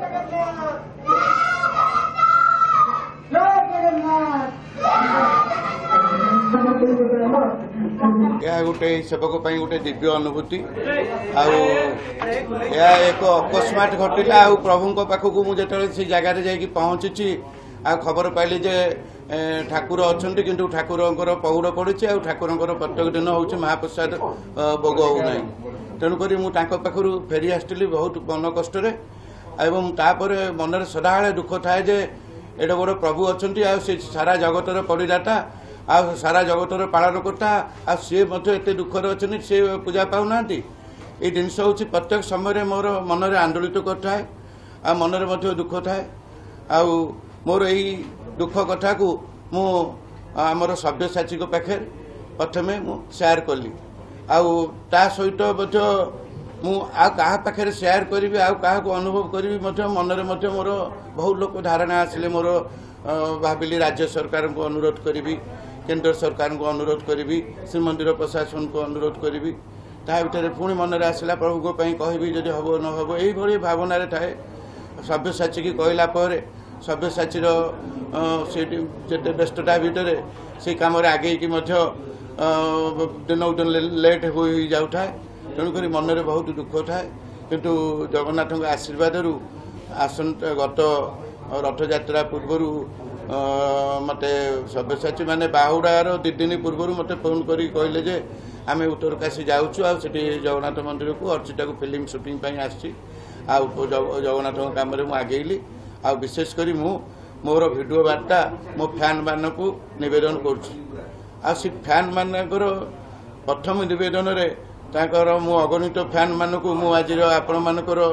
यह गोटे सेवक गोटे दिव्य अनुभूति एक अकस्मात घटिला प्रभु पाखक मुझे से जगार जा पहुंची खबर पाइली जे ठाकुर अच्छा किंतु ठाकुर पहुड़ पड़ी ठाकुर प्रत्येक दिन हूँ महाप्रसाद भोग होना तेणुक मुझे फेरी आसली बहुत मन कष्ट तापर मनरे सदाबले दुख थाए जे एडे बड़ प्रभु अच्छा सारा जगतर परिदाता आ सारा जगतर पालन करता आ सी एते दुखर अच्छे सी पूजा पाऊना ये जिनस हूँ प्रत्येक समय मोर मनरे आंदोलित करए आ मनरे दुख थाए आ मोर यही दुख कथा को मु आमर सभ्यसाची पाखे प्रथमे मु शेयर कली आ सहित मु आ पाखे शेयर करी क्या अनुभव करी मनरे मोर बहुत लोक धारणा आसिले मोर भाविली राज्य सरकार को अनुरोध करी केंद्र सरकार को अनुरोध करी श्रीमंदिर प्रशासन को अनुरोध करी भितर पुणी मनरे आसला प्रभु कहबी जदि हम न हम यही भावना थाए सभ्यसाची की कहला सभ्यसाचीर से व्यस्तता भितर से कम आगे की दिन दिन लेट हो जाए तेणुक मनरे बहुत दुख थाए किंतु जगन्नाथ आशीर्वाद आसंत गत रथ यात्रा पूर्वर मते सभ्यसाची माने बाहुडार 2 दिन पूर्वर मते फोन करी कहले जे आमे उत्तरकाशी जाउछु आ सेठी जगन्नाथ मंदिर को अर्चिता को फिल्म शूटिंग पई आछि आ जगन्नाथ काम रे मु आगेली आ विशेष करी मु मोर वीडियो वार्ता मो फैन मान को निवेदन करुछि आ से फैन मानकर प्रथम निवेदन रे ताकर मु अगणित फैन मान को मु आज आपण मानकर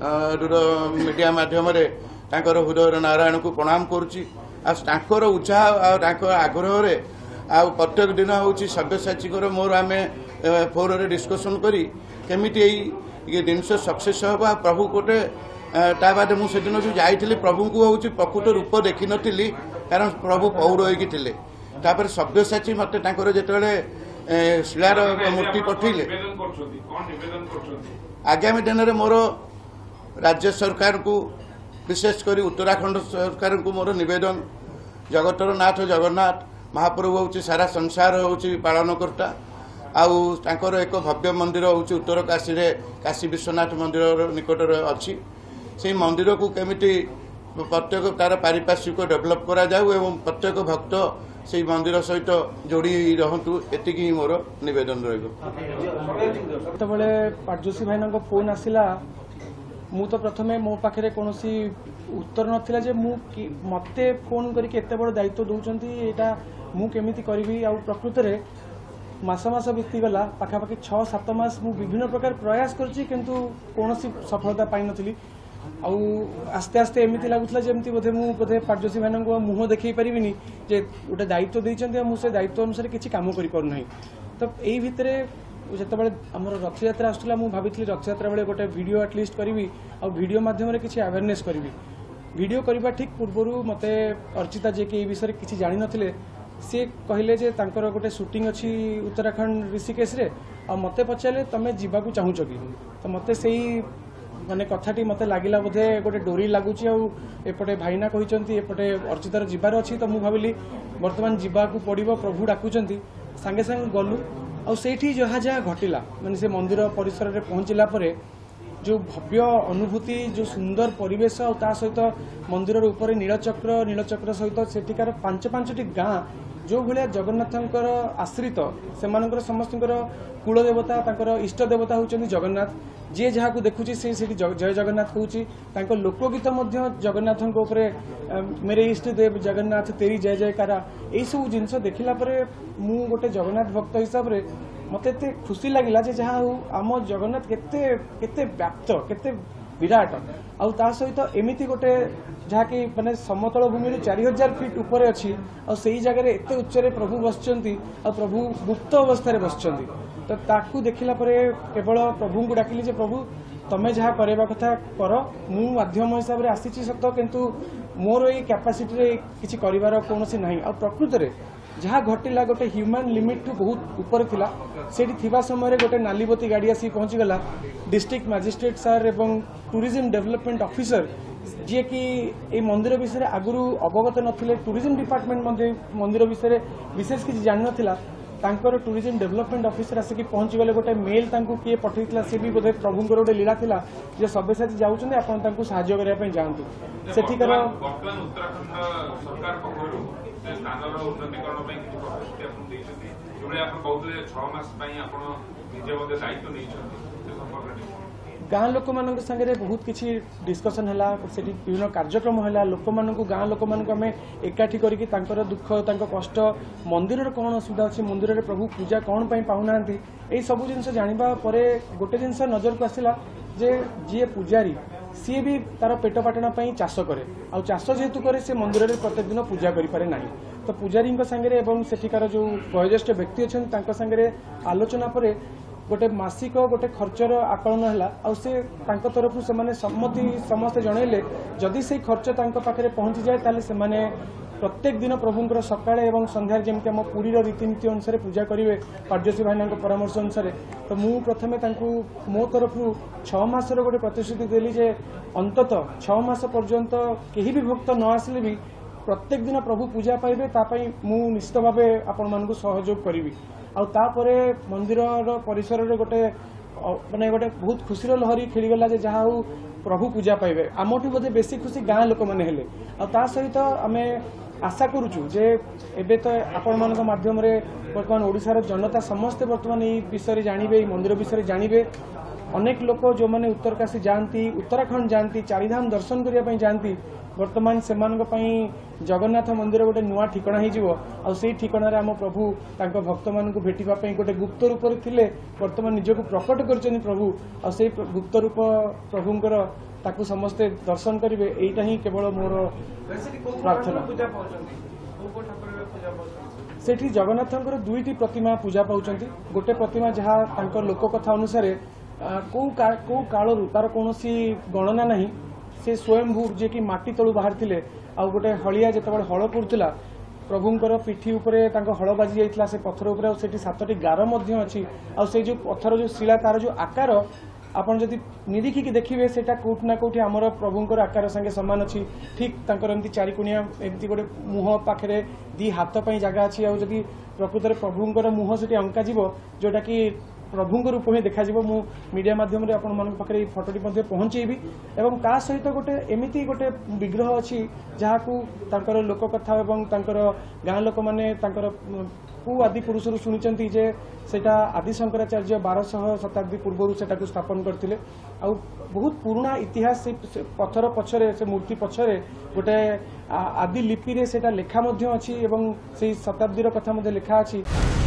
मीडिया माध्यम रे ताकर हृदय नारायण को प्रणाम करुछि आर उत्साह आग्रह रे आ प्रत्येक दिन हूँ सभ्यसाची मोर आम फोन रे डिस्कसन करी केमिति ये जिनस सक्सेस हम प्रभु कोटे ता बाद मुझे दिन जो जाइली प्रभु को हूँ प्रकृत रूप देखी नी कारण प्रभु पौड़ होपर सभ्यसाची मत जिते शिलार मूर्ति पठेले आगामी दिन में मोर राज्य सरकार को विशेषकर उत्तराखंड सरकार को मोर निवेदन जगतर नाथ जगन्नाथ महाप्रभु हूँ सारा संसार हूँ पालन करता आउर एक भव्य मंदिर हूँ उत्तर काशी रे काशी विश्वनाथ मंदिर निकट अच्छी से मंदिर को केमिति प्रत्येक तार पारिपार्श्विक डेभलप करा जाऊ एवं प्रत्येक भक्त से मंदिर सहित जोड़ी रहतु एतिकी ही मोर निवेदन रही पाटजोशी भाई फोन आसला मु तो प्रथमे मो पाखे कौन उत्तर नाला जे मते फोन करके एत बड़ दायित्व दौरान यहाँ मुझे करी आ प्रकृत में मास मास बीतीगला पाखापाखि 6-7 मास मु विभिन्न प्रकार प्रयास करछि किंतु कौन सफलता पाई नथिली आस्ते आस्ते एमती लगुला जमी बोधे पाटजोशी भाई को मुह देखई पारिनी जे गोटे दायित्व देइछन्ते मुझे दायित्व अनुसार किसी काम करि पारु नाही तो एई भितरे जितेबाला आमर रथ यात्रा आसला मु भाविथि रथ यात्रा बेले गोटे वीडियो एटलिस्ट करी आ वीडियो माध्यम रे किसी अवेयरनेस करी वीडियो करबा ठीक पूर्वर मते अर्चिता जे कि विषय किसी जानि नथिले सी कहले जे तांकर गोटे शूटिंग अच्छी उत्तराखंड ऋषिकेश रे आ मते पचारे तमे जीवाकू चाहूच कि तो मते सेही माने कथाटी मते लागिला बोधे गोटे डोरी लगुच एपटे भाईना कहते एपटे अर्चितार जीवार अच्छी तो मुझे भाविली बर्तमान जीवाकू पड़ो प्रभु डाकुचंती सांगे सांगे गलु आठी जहाँ जहाँ घटिला माने से मंदिर परिसर में पहुँचला परे जो भव्य अनुभूति जो सुंदर परिवेश आ सहित मंदिर ऊपर नीलचक्र सहित सेठिकार 5-5टी गाँ जो भाया जगन्नाथंकर आश्रित से समस्त कुलदेवता इष्ट देवता होती जगन्नाथ जी जहाँ को देखुची से जय जगन्नाथ कहूँ लोकगीत जगन्नाथ मेरे इष्ट देव जगन्नाथ तेरी जय जयकारा यही सब जिनस देखला मु गोटे जगन्नाथ भक्त हिसाब से मते एते खुशी लगिला जे जहाँ आम जगन्नाथ केते व्याप्त केते विराट आउ ता सहित एमिति गोटे जहाँ कि माने समतल भूमि 4000 फीट ऊपर अच्छी और सही जगह एते उच्चरे प्रभु बसचंती और प्रभु गुप्त अवस्था रे बसचंती तो ताकू देखिला परे केवल प्रभु को डाकिली जे प्रभु तमे जहाँ करवा कथा कर मु माध्यम हिसाब से आसीची सत किंतु मोर ये कैपेसिटी रे किछि करिवार कोनोसी नाही आ प्रकृत रे जहाँ घटिला गोटे ह्यूमन लिमिट टू बहुत ऊपर थिला सेठी थिबा समय रे गोटे नालीबती गाड़ी आसी पहुँचीगला डिस्ट्रिक्ट मजिस्ट्रेट सर एवं टूरिज्म डेवलपमेंट ऑफिसर जी कि ये मंदिर विषय आगुरी अवगत नथिले टूरिज्म डिपार्टमेंट मंदिर विषय विशेष किसी जान नथिला तांकर टूरिज्म डेवलपमेंट ऑफिसर आसिक पहुंची गले गोटे मेल तांको किए पठेइतला से भी बोधे प्रभुंकर गोटे लीला थिला जे सब्यसाची जाउछन आपण तांको सहाय्य करिया पय जांतु सेठिकर वर्तमान उत्तराखंड सरकार पक्षरु से स्थानर उन्नतीकरण पय किछि प्रतिश्रुति आपण दैछथि जोळे आपण कहउले 6 मास पय आपण निजे मध्ये दायित्व नैछथि से संपर्क गाँ लोक मान संगे बहुत किसी डिस्कसन है विभिन्न कार्यक्रम है लोक मान गाँ लोक मान आम एकाठी करके दुख कष्ट मंदिर कौन असुविधा अच्छी मंदिर में प्रभु पूजा कौन पाऊना यही सब जिन जाना गोटे जिन नजर को आसला जे जी पूजारी सी भी तार पेट पाटना चाष कै आ चाष जेहेतु कै से मंदिर में प्रत्येक दिन पूजा करें ना तो पूजारी संगे सेठिकार जो वयोज्येष्ठ व्यक्ति अच्छा सागे आलोचना पर गोटे मासिक गोटे खर्चर आकलन है तरफ से सम्मति समस्ते जनइले जदि से खर्च पाखे पहुंची जाए ताले से प्रत्येक दिन प्रभुंर सकाळे एवं संध्यार जमी आम पुरी रीतिनीति अनुसार पूजा करेंगे पार्यसी भाईना परामर्श अनुसार तो मु प्रथमे मो तरफ 6 मासर गोटे प्रतिश्रुति देली जे अंतत 6 मास पर्यंत केही भी भक्त न आसिले भी प्रत्येक दिन प्रभु पूजा पाइबे तापाई मु निश्चित भाव आपण मानकु सहयोग करिवि आ तापरे मंदिर परिसर गोटे माने गोटे बहुत खुशी लहरी खेलीगला जे जहा हो प्रभु पूजा पाइबे आमठू बोधे बेसी खुशी गाँ लोक मैंने हेले आ सहित आमे आशा करुचु जे एबे तो आपण मानक माध्यम रे वर्तमान ओडिसार जनता समस्ते वर्तमान ई विषय जानिबे मंदिर विषय जानिबे अनेक लोक जो माने उत्तरकाशी जाती उत्तराखंड जाती चारिधाम दर्शन करने जाती वर्तमान से जगन्नाथ मंदिर गोटे नुआ ठिकना हो ठिकणार आम प्रभु तांको भक्त मान भेटापी गोटे गुप्त रूप थे वर्तमान निजक प्रकट कर प्रभु आ गुप्त रूप प्रभुंकर ताकू समस्ते दर्शन करेंगे यहीटा ही केवल मोर प्रार्थना सेठी जगन्नाथंकर दुईटी प्रतिमा पूजा पाउछंती गोटे प्रतिमा जहाँ लोक कथा अनुसार कौ कालू तार कौन गणना नहीं से स्वयंभू जे कि माटी तलू बाहर थिले आ गोटे हलिया जिते हल पड़ूला प्रभुंकर पिठी उपरे हल बाजी जाइथिला से पत्थर उपरे सेठी 7टी गार मध्य अच्छी आ से जो पत्थर जो शिला तार जो आकार आपन जदि निरीखिकी देखिए सेटा कोठ ना कोठी आमर प्रभुंकर आकार संगे समान अच्छी ठीक तांकर एमती चारिकोणिया एमती गोटे मुह पाखे दी हाथ पई जगह अच्छी आ जदि प्रकृत में प्रभुंकर मुह से अंका जीवो जोटा कि प्रभुंक रूप में देखा मु मीडिया माध्यम रे आपण मान पाखे फटोटी पहुंचेबी एवं ता सहित गोटे एमिति गोटे विग्रह अच्छी जहाँ को लोक कथा एवं गाँ लोक मैंने कु आदि पुरुष शुणी जे सेटा आदि शंकराचार्य 1200 शताब्दी पूर्व से स्थापन करते आ बहुत पुराना इतिहास से पत्थर पछरे से मूर्ति पछरे गोटे आदि लिपि रे सेटा लेखा अच्छी एवं से शताब्दी कथा लिखा अच्छी